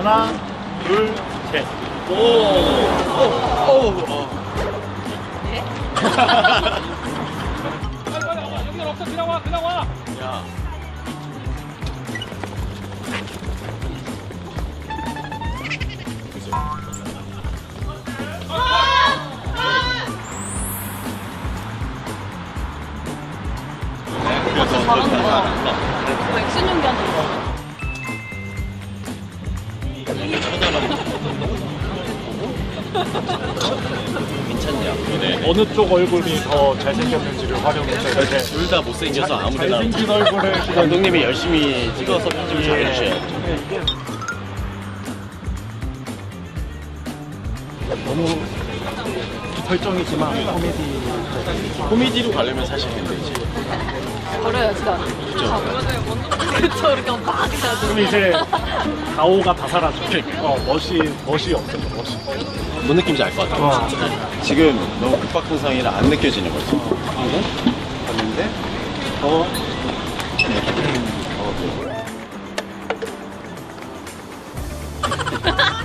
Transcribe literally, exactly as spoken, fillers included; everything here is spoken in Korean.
하나, 둘, 셋. 오. 오. 오. 네? 여기 없어. 그냥 와. 그냥 와. 야. 진짜 잘하는 거야. 뭐 액션 연기하는 거. 괜찮냐? 네. 어느 쪽 얼굴이 더 잘생겼는지를 활용해서 이렇게 둘 다 못생겨서 아무데나. 잘생긴 얼굴을 감독님이 열심히 찍어서 편집을 잘 해주셔야 돼. 너무 설정이지만 코미디 코미디로 가려면 사실 근데 이제 버려요, 진짜. 그렇죠. 그렇죠. 이렇게 막 해야 그럼 이제 가오가 다 사라져. 어, 멋이 멋이 없어져. 멋이. 뭔 느낌인지 알 것 같아. 어. 지금 너무 급박한 상황이라 안 느껴지는 거지. 봤는데 더 어.